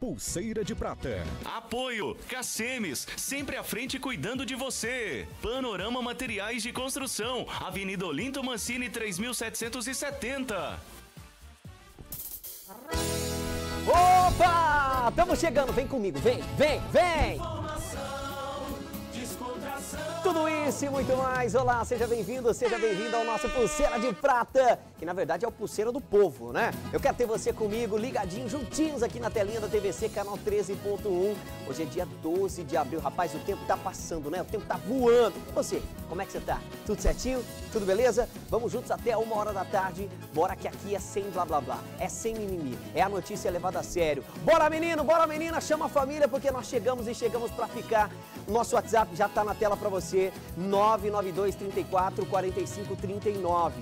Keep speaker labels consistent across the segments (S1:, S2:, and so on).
S1: Pulseira de Prata.
S2: Apoio Cacemes, sempre à frente cuidando de você. Panorama Materiais de Construção, Avenida Olinto Mancini 3770.
S3: Opa! Estamos chegando, vem comigo, vem! Tudo isso e muito mais. Olá, seja bem-vindo, seja bem-vinda ao nosso Pulseira de Prata, que na verdade é o Pulseira do Povo, né? Eu quero ter você comigo, ligadinho, juntinhos aqui na telinha da TVC, canal 13.1. Hoje é dia 12 de abril. Rapaz, o tempo tá passando, né? O tempo tá voando. E você, como é que você tá? Tudo certinho? Tudo beleza? Vamos juntos até 1h da tarde. Bora que aqui é sem blá blá blá, é sem mimimi, é a notícia levada a sério. Bora menino, bora menina, chama a família porque nós chegamos e chegamos pra ficar. Nosso WhatsApp já tá na tela pra você, 992 34 45 39,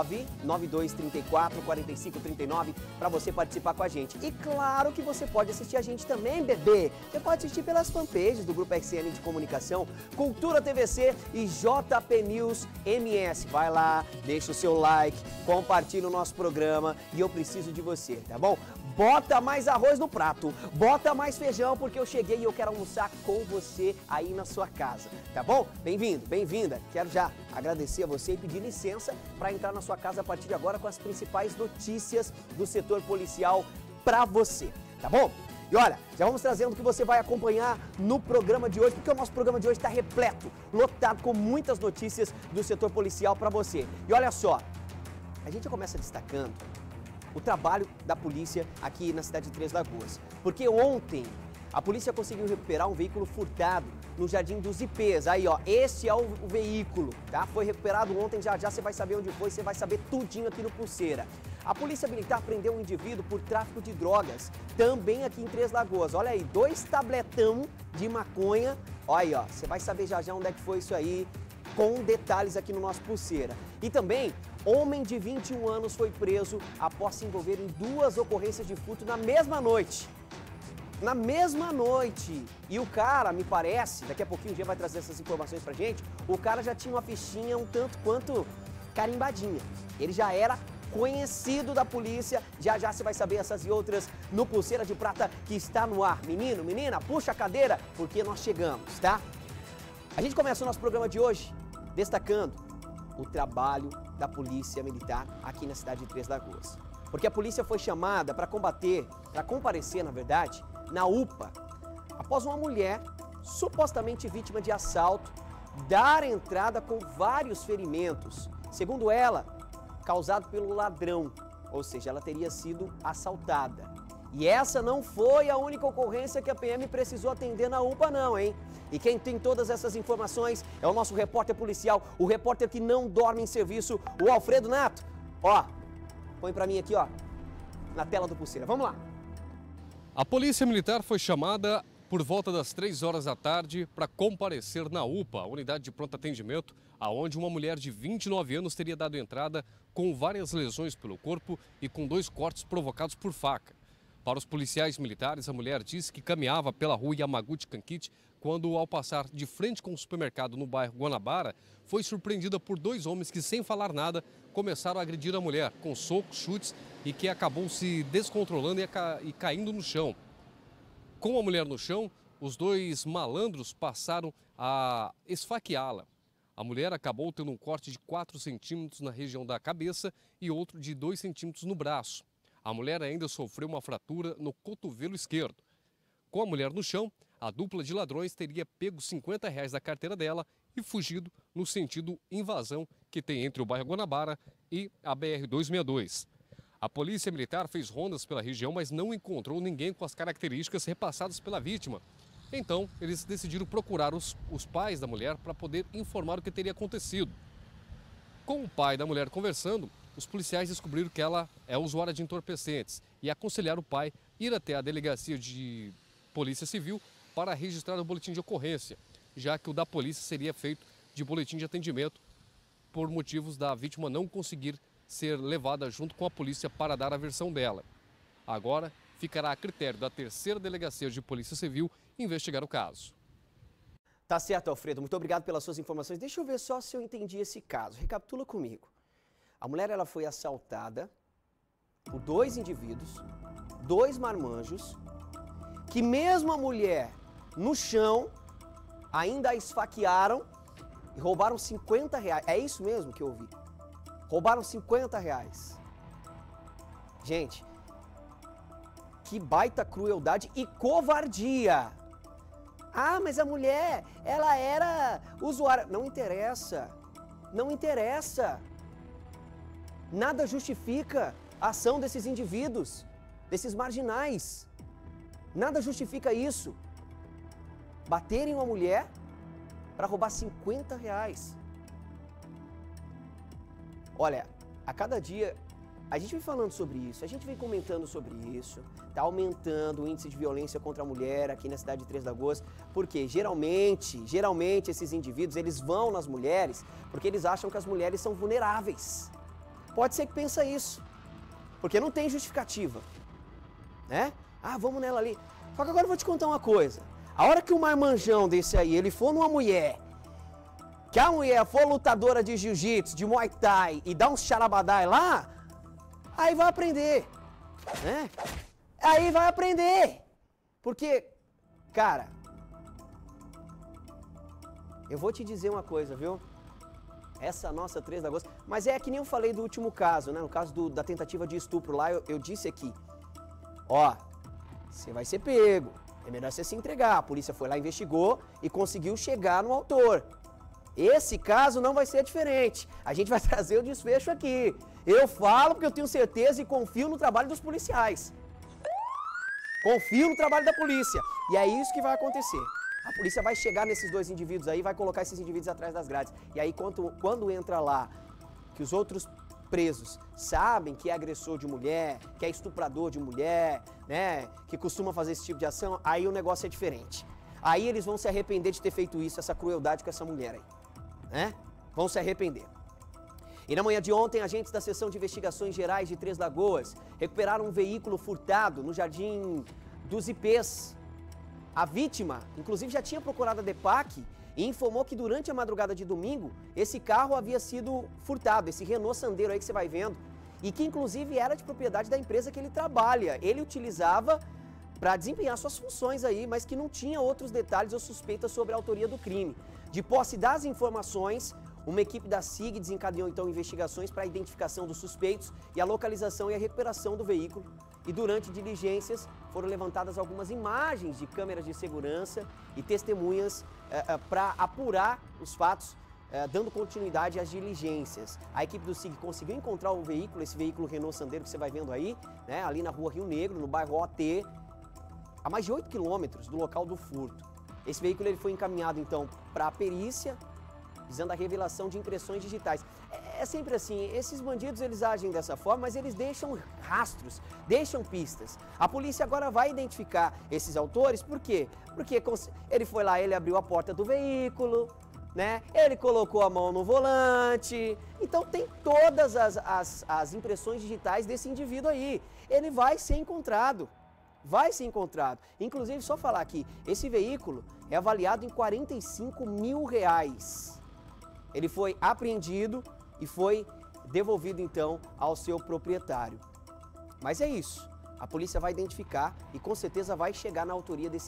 S3: 992 34 45 39, pra você participar com a gente. E claro que você pode assistir a gente também, bebê. Você pode assistir pelas fanpages do Grupo XN de Comunicação, Cultura TVC e JP News MS. Vai lá, deixa o seu like, compartilha o nosso programa e eu preciso de você, tá bom? Bota mais arroz no prato, bota mais feijão, porque eu cheguei e eu quero almoçar com você aí na sua casa, tá bom? Bem-vindo, bem-vinda. Quero já agradecer a você e pedir licença para entrar na sua casa a partir de agora com as principais notícias do setor policial para você, tá bom? E olha, já vamos trazendo o que você vai acompanhar no programa de hoje, porque o nosso programa de hoje está repleto, lotado com muitas notícias do setor policial para você. E olha só, a gente começa destacando o trabalho da polícia aqui na cidade de Três Lagoas. Porque ontem a polícia conseguiu recuperar um veículo furtado no Jardim dos Ipês. Aí, ó, esse é o veículo, tá? Foi recuperado ontem, já você vai saber onde foi, você vai saber tudinho aqui no Pulseira. A Polícia Militar prendeu um indivíduo por tráfico de drogas, também aqui em Três Lagoas. Olha aí, 2 tabletão de maconha. Olha aí, ó, você vai saber já onde é que foi isso aí, com detalhes aqui no nosso Pulseira. E também, homem de 21 anos foi preso após se envolver em 2 ocorrências de furto na mesma noite. Na mesma noite. E o cara, me parece, daqui a pouquinho o dia vai trazer essas informações pra gente, o cara já tinha uma fichinha um tanto quanto carimbadinha. Ele já era conhecido da polícia, já você vai saber essas e outras no Pulseira de Prata que está no ar. Menino, menina, puxa a cadeira, porque nós chegamos, tá? A gente começa o nosso programa de hoje destacando o trabalho da Polícia Militar aqui na cidade de Três Lagoas. Porque a polícia foi chamada para comparecer, na verdade, na UPA, após uma mulher, supostamente vítima de assalto, dar entrada com vários ferimentos. Segundo ela, causado pelo ladrão, ou seja, ela teria sido assaltada. E essa não foi a única ocorrência que a PM precisou atender na UPA não, hein? E quem tem todas essas informações é o nosso repórter policial, o repórter que não dorme em serviço, o Alfredo Nato. Ó, põe pra mim aqui, ó, na tela do Pulseira. Vamos lá.
S4: A Polícia Militar foi chamada por volta das 3 horas da tarde para comparecer na UPA, a unidade de pronto atendimento, aonde uma mulher de 29 anos teria dado entrada com várias lesões pelo corpo e com 2 cortes provocados por faca. Para os policiais militares, a mulher disse que caminhava pela rua Yamaguchi-Kankit quando, ao passar de frente com o supermercado no bairro Guanabara, foi surpreendida por 2 homens que, sem falar nada, começaram a agredir a mulher com socos, chutes e que acabou se descontrolando e caindo no chão. Com a mulher no chão, os 2 malandros passaram a esfaqueá-la. A mulher acabou tendo um corte de 4 centímetros na região da cabeça e outro de 2 centímetros no braço. A mulher ainda sofreu uma fratura no cotovelo esquerdo. Com a mulher no chão, a dupla de ladrões teria pego R$50 da carteira dela e fugido no sentido invasão que tem entre o bairro Guanabara e a BR-262. A Polícia Militar fez rondas pela região, mas não encontrou ninguém com as características repassadas pela vítima. Então, eles decidiram procurar os pais da mulher para poder informar o que teria acontecido. Com o pai da mulher conversando, os policiais descobriram que ela é usuária de entorpecentes e aconselharam o pai a ir até a delegacia de Polícia Civil para registrar o boletim de ocorrência, já que o da polícia seria feito de boletim de atendimento por motivos da vítima não conseguir ser levada junto com a polícia para dar a versão dela. Agora, ficará a critério da 3ª Delegacia de Polícia Civil investigar o caso.
S3: Tá certo, Alfredo. Muito obrigado pelas suas informações. Deixa eu ver só se eu entendi esse caso. Recapitula comigo. A mulher ela foi assaltada por 2 indivíduos, 2 marmanjos, que mesmo a mulher no chão, ainda a esfaquearam e roubaram 50 reais. É isso mesmo que eu ouvi. Roubaram 50 reais. Gente, que baita crueldade e covardia. Ah, mas a mulher, ela era usuária. Não interessa. Não interessa. Nada justifica a ação desses indivíduos, desses marginais. Nada justifica isso. Baterem uma mulher para roubar 50 reais. Olha, a cada dia a gente vem falando sobre isso, a gente vem comentando sobre isso, tá aumentando o índice de violência contra a mulher aqui na cidade de Três Lagoas, porque geralmente esses indivíduos, eles vão nas mulheres porque eles acham que as mulheres são vulneráveis. Pode ser que pensa isso, porque não tem justificativa, né? Ah, vamos nela ali. Só que agora eu vou te contar uma coisa. A hora que um marmanjão desse aí, ele for numa mulher, que a mulher for lutadora de jiu-jitsu, de muay thai e dá uns charabadai lá, aí vai aprender, né? Aí vai aprender. Porque, cara, eu vou te dizer uma coisa, viu? Essa nossa 3 de agosto, mas é que nem eu falei do último caso, né? No caso da tentativa de estupro lá, eu disse aqui, ó, você vai ser pego, é melhor você se entregar. A polícia foi lá, investigou e conseguiu chegar no autor. Esse caso não vai ser diferente. A gente vai trazer o desfecho aqui. Eu falo porque eu tenho certeza e confio no trabalho dos policiais. Confio no trabalho da polícia. E é isso que vai acontecer. A polícia vai chegar nesses dois indivíduos aí, vai colocar esses indivíduos atrás das grades. E aí, quando entra lá, que os outros presos sabem que é agressor de mulher, que é estuprador de mulher, né, que costuma fazer esse tipo de ação, aí o negócio é diferente. Aí eles vão se arrepender de ter feito isso, essa crueldade com essa mulher aí, né? Vão se arrepender. E na manhã de ontem, agentes da Seção de Investigações Gerais de Três Lagoas recuperaram um veículo furtado no Jardim dos Ipês. A vítima, inclusive, já tinha procurado a DEPAC e informou que durante a madrugada de domingo, esse carro havia sido furtado, esse Renault Sandero aí que você vai vendo, e que inclusive era de propriedade da empresa que ele trabalha. Ele utilizava para desempenhar suas funções aí, mas que não tinha outros detalhes ou suspeitas sobre a autoria do crime. De posse das informações, uma equipe da SIG desencadeou então investigações para a identificação dos suspeitos e a localização e a recuperação do veículo. E durante diligências foram levantadas algumas imagens de câmeras de segurança e testemunhas para apurar os fatos, dando continuidade às diligências. A equipe do SIG conseguiu encontrar o veículo, esse veículo Renault Sandero que você vai vendo aí, né, ali na rua Rio Negro, no bairro OT, a mais de 8 quilômetros do local do furto. Esse veículo ele foi encaminhado então para a perícia, visando a revelação de impressões digitais. É sempre assim, esses bandidos eles agem dessa forma, mas eles deixam rastros, deixam pistas. A polícia agora vai identificar esses autores, por quê? Porque ele foi lá, ele abriu a porta do veículo, né? Ele colocou a mão no volante, então tem todas as impressões digitais desse indivíduo aí. Ele vai ser encontrado. Vai ser encontrado. Inclusive, só falar aqui, esse veículo é avaliado em R$45 mil. Ele foi apreendido e foi devolvido então ao seu proprietário. Mas é isso. A polícia vai identificar e com certeza vai chegar na autoria desse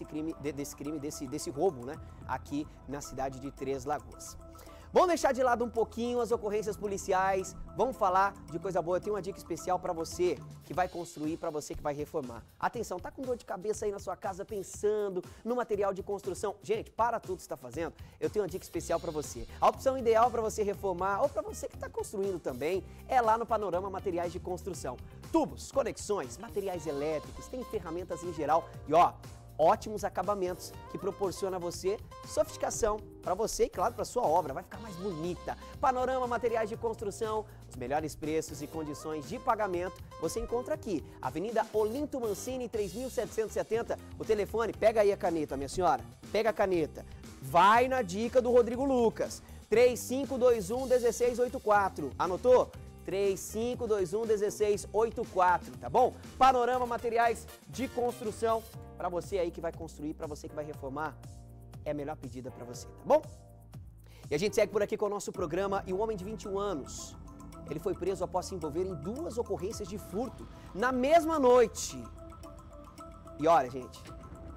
S3: roubo, né? Aqui na cidade de Três Lagoas. Vamos deixar de lado um pouquinho as ocorrências policiais, vamos falar de coisa boa. Eu tenho uma dica especial para você que vai construir, para você que vai reformar. Atenção, tá com dor de cabeça aí na sua casa pensando no material de construção? Gente, para tudo que você está fazendo, eu tenho uma dica especial para você. A opção ideal para você reformar ou para você que está construindo também é lá no Panorama Materiais de Construção. Tubos, conexões, materiais elétricos, tem ferramentas em geral e ó, ótimos acabamentos que proporciona a você sofisticação para você e, claro, para sua obra. Vai ficar mais bonita. Panorama Materiais de Construção, os melhores preços e condições de pagamento você encontra aqui. Avenida Olinto Mancini, 3770. O telefone, pega aí a caneta, minha senhora. Pega a caneta. Vai na dica do Rodrigo Lucas. 3521-1684. Anotou? 3521-1684, tá bom? Panorama Materiais de Construção. Para você aí que vai construir, para você que vai reformar, é a melhor pedida para você, tá bom? E a gente segue por aqui com o nosso programa. E um homem de 21 anos, ele foi preso após se envolver em 2 ocorrências de furto na mesma noite. E olha, gente,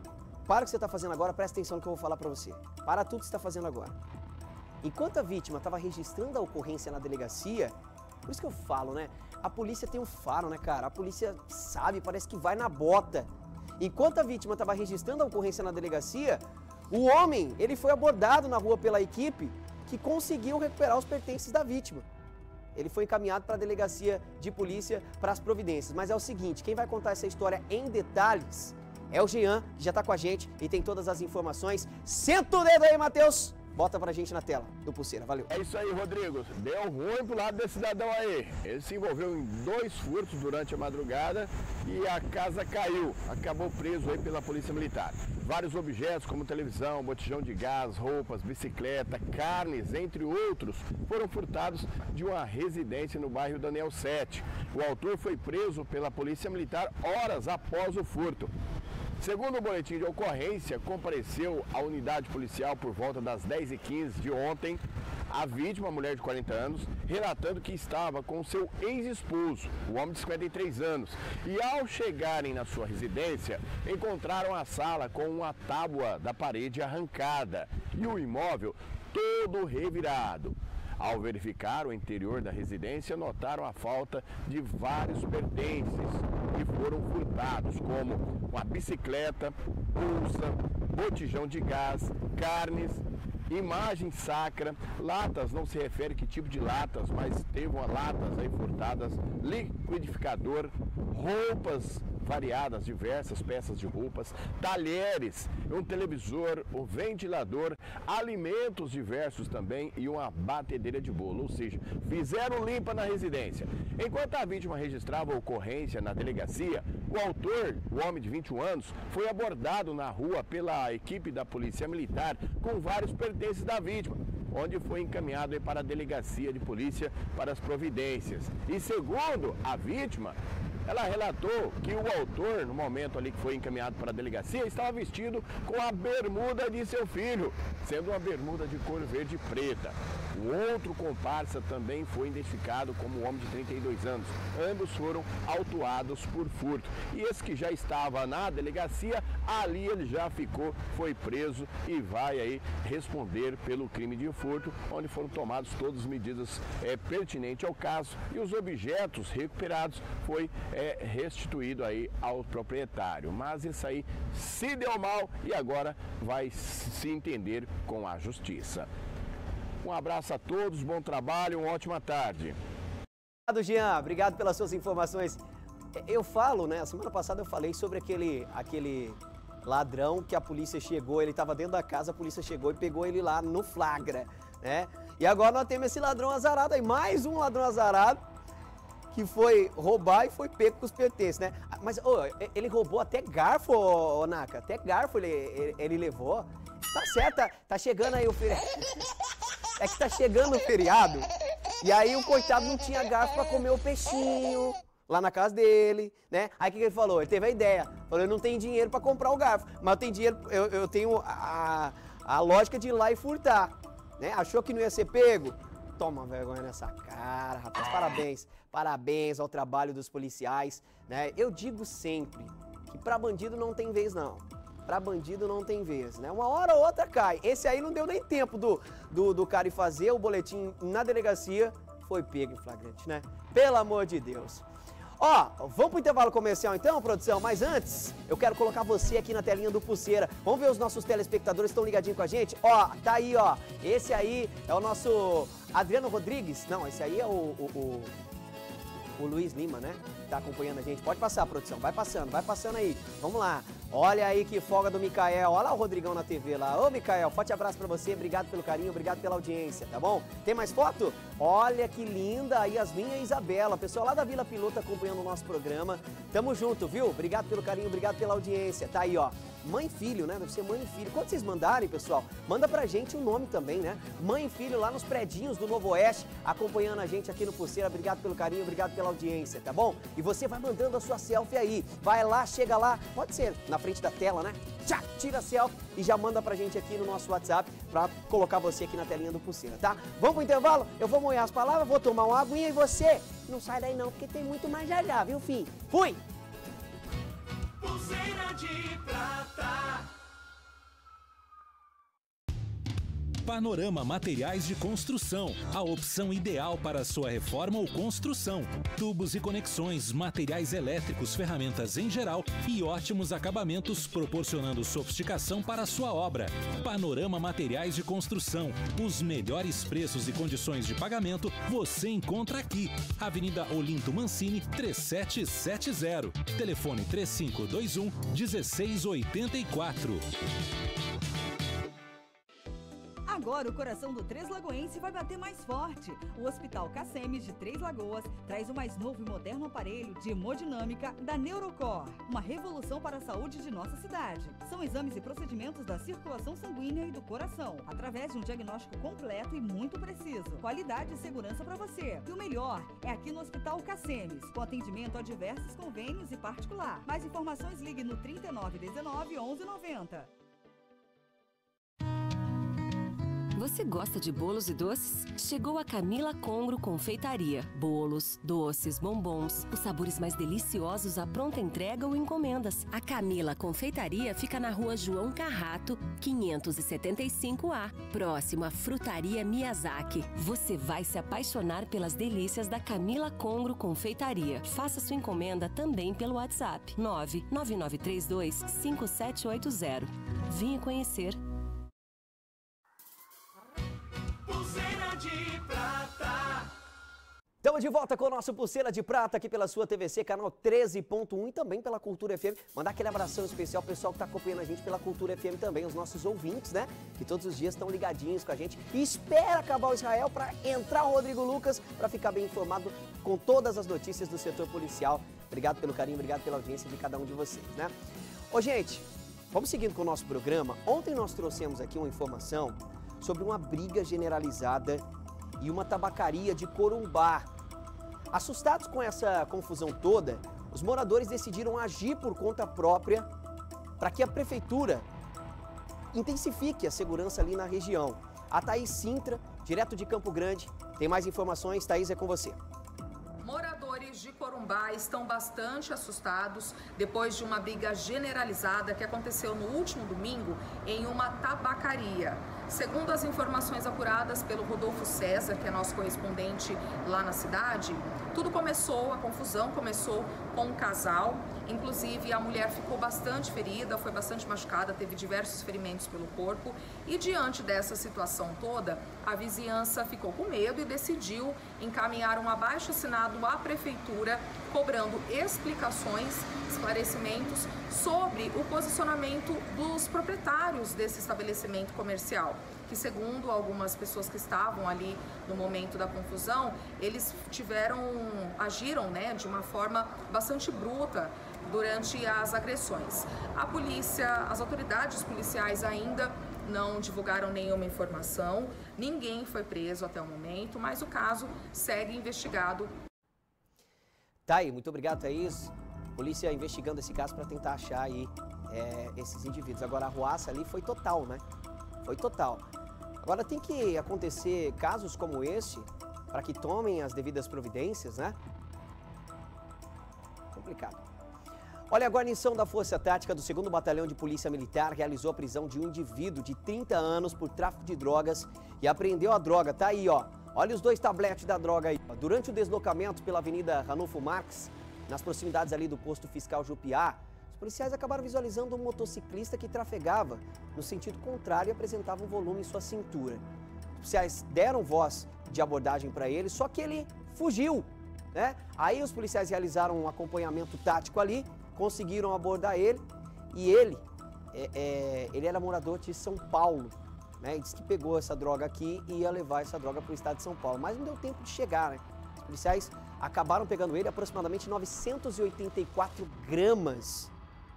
S3: para o que você está fazendo agora, presta atenção no que eu vou falar para você. Para tudo que você está fazendo agora. Enquanto a vítima estava registrando a ocorrência na delegacia, por isso que eu falo, né? A polícia tem um faro, né, cara? A polícia sabe, parece que vai na bota. Enquanto a vítima estava registrando a ocorrência na delegacia, o homem, ele foi abordado na rua pela equipe que conseguiu recuperar os pertences da vítima. Ele foi encaminhado para a delegacia de polícia para as providências. Mas é o seguinte, quem vai contar essa história em detalhes é o Jean, que já está com a gente e tem todas as informações. Senta o dedo aí, Matheus! Bota pra gente na tela do Pulseira, valeu.
S1: É isso aí, Rodrigo. Deu ruim pro lado desse cidadão aí. Ele se envolveu em 2 furtos durante a madrugada e a casa caiu. Acabou preso aí pela Polícia Militar. Vários objetos como televisão, botijão de gás, roupas, bicicleta, carnes, entre outros, foram furtados de uma residência no bairro Daniel 7. O autor foi preso pela Polícia Militar horas após o furto. Segundo o boletim de ocorrência, compareceu à unidade policial por volta das 10h15 de ontem a vítima, mulher de 40 anos, relatando que estava com seu ex-esposo, o homem de 53 anos, e ao chegarem na sua residência, encontraram a sala com uma tábua da parede arrancada e o imóvel todo revirado. Ao verificar o interior da residência, notaram a falta de vários pertences que foram furtados, como uma bicicleta, bolsa, botijão de gás, carnes, imagem sacra, latas, não se refere que tipo de latas, mas teve uma latas aí furtadas, liquidificador, roupas variadas, diversas peças de roupas, talheres, um televisor, um ventilador, alimentos diversos também e uma batedeira de bolo, ou seja, fizeram limpa na residência. Enquanto a vítima registrava a ocorrência na delegacia, o autor, o homem de 21 anos, foi abordado na rua pela equipe da Polícia Militar com vários pertences da vítima, onde foi encaminhado para a delegacia de polícia para as providências. E segundo a vítima, ela relatou que o autor, no momento ali que foi encaminhado para a delegacia, estava vestido com a bermuda de seu filho, sendo uma bermuda de cor verde e preta. O outro comparsa também foi identificado como um homem de 32 anos. Ambos foram autuados por furto. E esse que já estava na delegacia, ali ele já ficou, foi preso e vai aí responder pelo crime de furto, onde foram tomadas todas as medidas pertinentes ao caso e os objetos recuperados foi restituído aí ao proprietário. Mas isso aí se deu mal e agora vai se entender com a justiça. Um abraço a todos, bom trabalho, uma ótima tarde.
S3: Obrigado, Jean. Obrigado pelas suas informações. Eu falo, né? Semana passada eu falei sobre aquele ladrão que a polícia chegou, ele estava dentro da casa, a polícia chegou e pegou ele lá no flagra, né? E agora nós temos esse ladrão azarado aí, mais um ladrão azarado que foi roubar e foi pego com os pertences, né? Mas ele roubou até garfo, Naka, até garfo ele levou. Tá certo, tá chegando aí o feriado. É que tá chegando o feriado e aí o coitado não tinha garfo pra comer o peixinho lá na casa dele, né? Aí o que ele falou? Ele teve a ideia, falou, eu não tenho dinheiro pra comprar o garfo, mas eu tenho dinheiro, eu tenho a lógica de ir lá e furtar, né? Achou que não ia ser pego? Toma vergonha nessa cara, rapaz, parabéns ao trabalho dos policiais, né? Eu digo sempre que pra bandido não tem vez não. Pra bandido não tem vez, né? Uma hora ou outra cai. Esse aí não deu nem tempo do cara ir fazer o boletim na delegacia, foi pego em flagrante, né? Pelo amor de Deus. Ó, vamos pro intervalo comercial então, produção? Mas antes, eu quero colocar você aqui na telinha do Pulseira. Vamos ver os nossos telespectadores que estão ligadinhos com a gente? Ó, tá aí, ó. Esse aí é o nosso Adriano Rodrigues. Não, esse aí é o Luiz Lima, né? Tá acompanhando a gente. Pode passar, produção. Vai passando aí. Vamos lá. Olha aí que folga do Micael. Olha lá o Rodrigão na TV lá. Ô, Micael, forte abraço pra você. Obrigado pelo carinho, obrigado pela audiência, tá bom? Tem mais foto? Olha que linda a Yasmin e a Isabela. Pessoal lá da Vila Piloto acompanhando o nosso programa. Tamo junto, viu? Obrigado pelo carinho, obrigado pela audiência. Tá aí, ó. Mãe e filho, né? Deve ser mãe e filho. Quando vocês mandarem, pessoal, manda pra gente o nome também, né? Mãe e filho lá nos predinhos do Novo Oeste, acompanhando a gente aqui no Pulseira. Obrigado pelo carinho, obrigado pela audiência, tá bom? E você vai mandando a sua selfie aí. Vai lá, chega lá, pode ser na frente da tela, né? Tchá, tira a selfie e já manda pra gente aqui no nosso WhatsApp pra colocar você aqui na telinha do Pulseira, tá? Vamos pro intervalo? Eu vou molhar as palavras, vou tomar uma aguinha e você não sai daí não, porque tem muito mais já, viu, filho? Fui!
S2: Pulseira de prata.
S5: Panorama Materiais de Construção, a opção ideal para sua reforma ou construção. Tubos e conexões, materiais elétricos, ferramentas em geral e ótimos acabamentos, proporcionando sofisticação para a sua obra. Panorama Materiais de Construção, os melhores preços e condições de pagamento você encontra aqui. Avenida Olinto Mancini, 3770. Telefone 3521-1684.
S6: Agora o coração do Três Lagoense vai bater mais forte. O Hospital Cacemes de Três Lagoas traz o mais novo e moderno aparelho de hemodinâmica da Neurocor. Uma revolução para a saúde de nossa cidade. São exames e procedimentos da circulação sanguínea e do coração, através de um diagnóstico completo e muito preciso. Qualidade e segurança para você. E o melhor é aqui no Hospital Cacemes, com atendimento a diversos convênios e particular. Mais informações, ligue no 3919 1190.
S7: Você gosta de bolos e doces? Chegou a Camila Congro Confeitaria. Bolos, doces, bombons, os sabores mais deliciosos à pronta entrega ou encomendas. A Camila Confeitaria fica na Rua João Carrato, 575A, próximo à Frutaria Miyazaki. Você vai se apaixonar pelas delícias da Camila Congro Confeitaria. Faça sua encomenda também pelo WhatsApp 999325780. Venha conhecer.
S3: Estamos de volta com o nosso Pulseira de Prata aqui pela sua TVC, canal 13.1 e também pela Cultura FM. Mandar aquele abração especial ao pessoal que está acompanhando a gente pela Cultura FM também, os nossos ouvintes, né? Que todos os dias estão ligadinhos com a gente. E espera acabar o Israel para entrar o Rodrigo Lucas para ficar bem informado com todas as notícias do setor policial. Obrigado pelo carinho, obrigado pela audiência de cada um de vocês, né? Ô, gente, vamos seguindo com o nosso programa. Ontem nós trouxemos aqui uma informação sobre uma briga generalizada e uma tabacaria de Corumbá. Assustados com essa confusão toda, os moradores decidiram agir por conta própria para que a prefeitura intensifique a segurança ali na região. A Thaís Sintra, direto de Campo Grande, tem mais informações. Thaís, é com você.
S8: Moradores de Corumbá estão bastante assustados depois de uma briga generalizada que aconteceu no último domingo em uma tabacaria. Segundo as informações apuradas pelo Rodolfo César, que é nosso correspondente lá na cidade, a confusão começou com um casal, inclusive a mulher ficou bastante ferida, foi bastante machucada, teve diversos ferimentos pelo corpo e diante dessa situação toda, a vizinhança ficou com medo e decidiu encaminhar um abaixo-assinado à prefeitura, cobrando explicações, esclarecimentos sobre o posicionamento dos proprietários desse estabelecimento comercial, que segundo algumas pessoas que estavam ali no momento da confusão, eles agiram, né, de uma forma bastante bruta durante as agressões. A polícia, as autoridades policiais ainda não divulgaram nenhuma informação, ninguém foi preso até o momento, mas o caso segue investigado.
S3: Tá aí, muito obrigado, Thaís. Polícia investigando esse caso para tentar achar aí esses indivíduos. Agora a arruaça ali foi total, né? Foi total. Agora tem que acontecer casos como esse para que tomem as devidas providências, né? Complicado. Olha, a guarnição da Força Tática do 2º Batalhão de Polícia Militar realizou a prisão de um indivíduo de 30 anos por tráfico de drogas e apreendeu a droga. Tá aí, ó. Olha os 2 tabletes da droga aí. Durante o deslocamento pela Avenida Ranulfo Marques, nas proximidades ali do posto fiscal Jupiá, os policiais acabaram visualizando um motociclista que trafegava no sentido contrário e apresentava um volume em sua cintura. Os policiais deram voz de abordagem para ele, só que ele fugiu, né? Aí os policiais realizaram um acompanhamento tático ali, conseguiram abordar ele e ele era morador de São Paulo, né? E disse que pegou essa droga aqui e ia levar essa droga para o estado de São Paulo, mas não deu tempo de chegar, né? Os policiais acabaram pegando ele aproximadamente 984 gramas.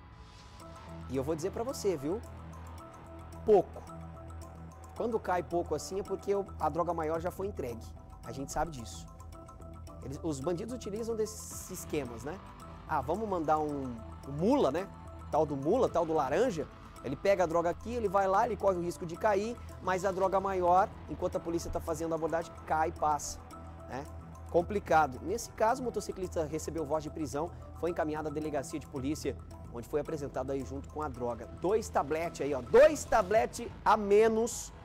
S3: E eu vou dizer pra você, viu? Pouco. Quando cai pouco assim é porque a droga maior já foi entregue. A gente sabe disso. Os bandidos utilizam desses esquemas, né? Ah, vamos mandar um mula, né? Tal do mula, tal do laranja. Ele pega a droga aqui, ele vai lá, ele corre o risco de cair, mas a droga maior, enquanto a polícia está fazendo a abordagem, cai e passa, né? Complicado. Nesse caso, o motociclista recebeu voz de prisão, foi encaminhado à delegacia de polícia, onde foi apresentado aí junto com a droga. 2 tabletes aí, ó. 2 tabletes a menos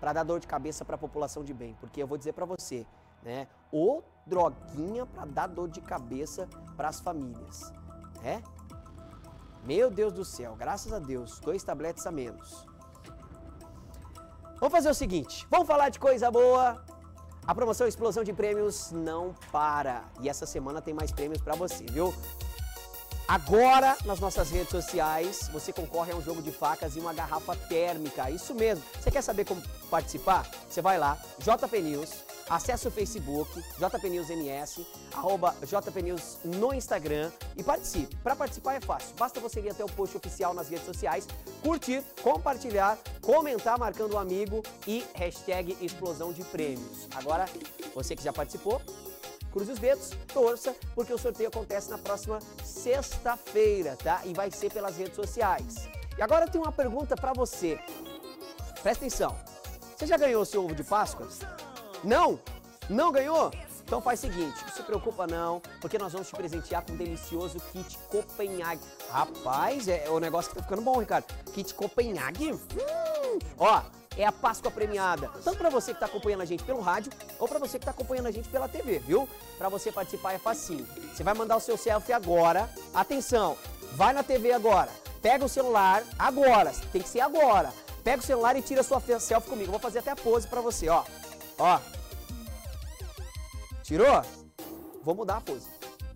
S3: para dar dor de cabeça para a população de bem, porque eu vou dizer para você, né? Ô droguinha para dar dor de cabeça para as famílias, né? Meu Deus do céu, graças a Deus, 2 tabletes a menos. Vamos fazer o seguinte, vamos falar de coisa boa. A promoção Explosão de Prêmios não para. E essa semana tem mais prêmios para você, viu? Agora, nas nossas redes sociais, você concorre a um jogo de facas e uma garrafa térmica. Isso mesmo. Você quer saber como participar? Você vai lá, JP News, acessa o Facebook, JP News MS, @JP News no Instagram e participe. Para participar é fácil, basta você ir até o post oficial nas redes sociais, curtir, compartilhar, comentar marcando um amigo e hashtag Explosão de Prêmios. Agora, você que já participou, cruze os dedos, torça, porque o sorteio acontece na próxima sexta-feira, tá? E vai ser pelas redes sociais. E agora eu tenho uma pergunta pra você. Presta atenção. Você já ganhou o seu ovo de Páscoa? Não? Não ganhou? Então faz o seguinte, não se preocupa não, porque nós vamos te presentear com um delicioso kit Copenhague. Rapaz, o negócio que tá ficando bom, Ricardo. Kit Copenhague? Ó, é a Páscoa premiada, tanto para você que está acompanhando a gente pelo rádio, ou para você que está acompanhando a gente pela TV, viu? Para você participar é facinho. Você vai mandar o seu selfie agora. Atenção, vai na TV agora, pega o celular agora, tem que ser agora. Pega o celular e tira a sua selfie comigo. Eu vou fazer até a pose para você, ó. Ó. Tirou? Vou mudar a pose.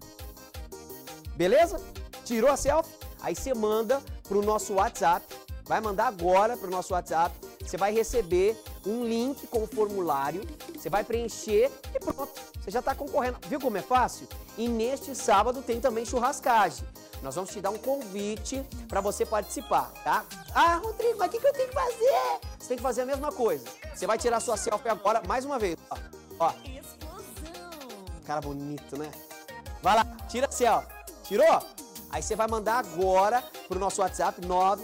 S3: Beleza? Tirou a selfie? Aí você manda pro nosso WhatsApp. Vai mandar agora pro nosso WhatsApp. Você vai receber um link com o formulário, você vai preencher e pronto, você já está concorrendo. Viu como é fácil? E neste sábado tem também churrascagem. Nós vamos te dar um convite para você participar, tá? Ah, Rodrigo, mas o que eu tenho que fazer? Você tem que fazer a mesma coisa. Você vai tirar sua selfie agora, mais uma vez. Ó. Cara bonito, né? Vai lá, tira a selfie. Tirou? Aí você vai mandar agora pro nosso WhatsApp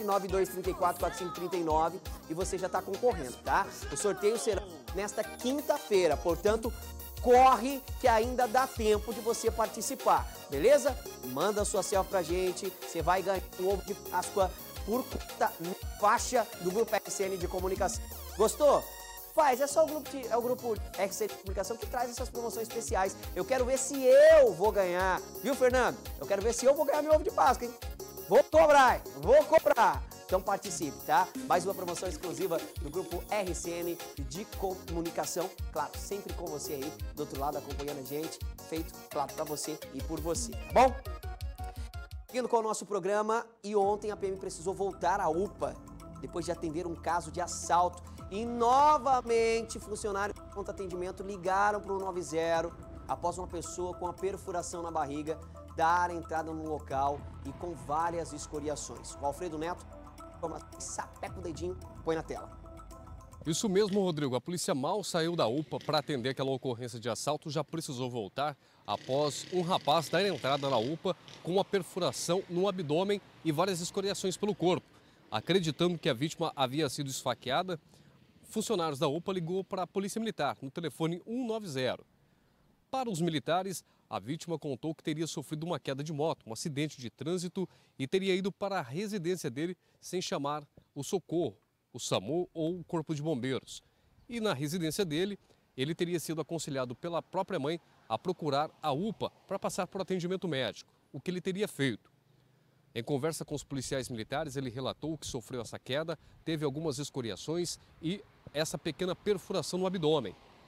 S3: 992344539 e você já está concorrendo, tá? O sorteio será nesta quinta-feira, portanto, corre que ainda dá tempo de você participar, beleza? Manda a sua selfie pra gente, você vai ganhar um ovo de Páscoa por conta faixa do Grupo RCN de Comunicação. Gostou? Faz, é só o grupo RCN de Comunicação que traz essas promoções especiais. Eu quero ver se eu vou ganhar, viu, Fernando? Eu quero ver se eu vou ganhar meu ovo de Páscoa, hein? Vou cobrar. Então participe, tá? Mais uma promoção exclusiva do Grupo RCN de Comunicação. Claro, sempre com você aí, do outro lado, acompanhando a gente. Feito, claro, pra você e por você, tá bom? Seguindo com o nosso programa, e ontem a PM precisou voltar à UPA, depois de atender um caso de assalto. E novamente, funcionários de pronto atendimento ligaram para o 190 após uma pessoa com a perfuração na barriga dar entrada no local e com várias escoriações. O Alfredo Neto, sapeca o dedinho, põe na tela.
S4: Isso mesmo, Rodrigo. A polícia mal saiu da UPA para atender aquela ocorrência de assalto, já precisou voltar após um rapaz dar entrada na UPA com uma perfuração no abdômen e várias escoriações pelo corpo. Acreditando que a vítima havia sido esfaqueada, funcionários da UPA ligou para a Polícia Militar no telefone 190. Para os militares, a vítima contou que teria sofrido uma queda de moto, um acidente de trânsito e teria ido para a residência dele sem chamar o socorro, o SAMU ou o Corpo de Bombeiros. E na residência dele, ele teria sido aconselhado pela própria mãe a procurar a UPA para passar por atendimento médico, o que ele teria feito. Em conversa com os policiais militares, ele relatou que sofreu essa queda, teve algumas escoriações e essa pequena perfuração no abdômen.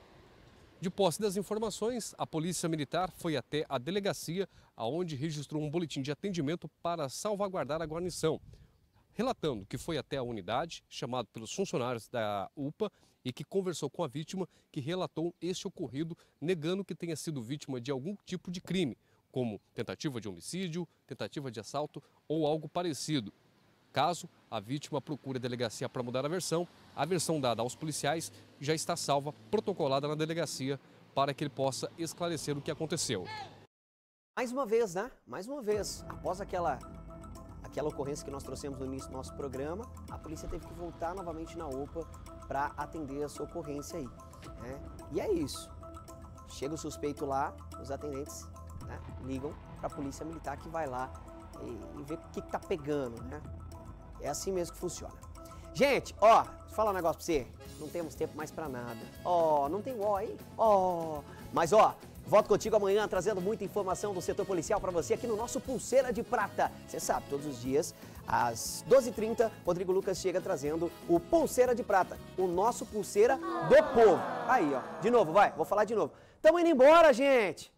S4: De posse das informações, a Polícia Militar foi até a delegacia, onde registrou um boletim de atendimento para salvaguardar a guarnição, relatando que foi até a unidade, chamado pelos funcionários da UPA, e que conversou com a vítima, que relatou este ocorrido, negando que tenha sido vítima de algum tipo de crime, como tentativa de homicídio, tentativa de assalto ou algo parecido. Caso a vítima procure a delegacia para mudar a versão dada aos policiais já está salva, protocolada na delegacia para que ele possa esclarecer o que aconteceu.
S3: Mais uma vez, né? Mais uma vez, após aquela ocorrência que nós trouxemos no início do nosso programa, a polícia teve que voltar novamente na UPA para atender essa ocorrência aí, né? E é isso. Chega o suspeito lá, os atendentes, né, ligam para a Polícia Militar que vai lá e vê o que tá pegando, né? É assim mesmo que funciona. Gente, ó, deixa eu falar um negócio pra você. não temos tempo mais pra nada. Ó, não tem ó aí? Ó, mas ó, volto contigo amanhã trazendo muita informação do setor policial pra você aqui no nosso Pulseira de Prata. Você sabe, todos os dias, às 12h30, Rodrigo Lucas chega trazendo o Pulseira de Prata, o nosso Pulseira do Povo. Aí, ó, de novo, vai, vou falar de novo. Tamo indo embora, gente!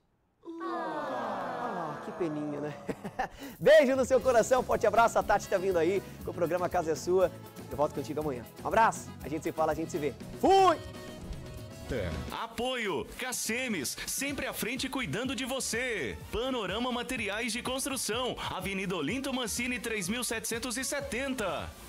S3: Que peninha, né? Beijo no seu coração, forte abraço, a Tati tá vindo aí com o programa Casa é Sua. Eu volto contigo amanhã. Um abraço, a gente se fala, a gente se vê. Fui!
S2: Apoio Cacemes, sempre à frente cuidando de você. Panorama Materiais de Construção, Avenida Olinto Mancini 3770.